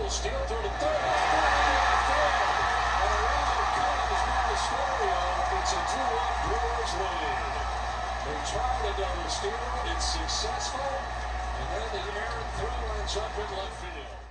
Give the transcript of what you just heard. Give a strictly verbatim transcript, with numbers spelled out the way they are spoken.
double steal through the third. And around comes Mysterio. It's a two one Brewers lead. They tried a double steal. It's successful. And then the errant throw ends up in left field.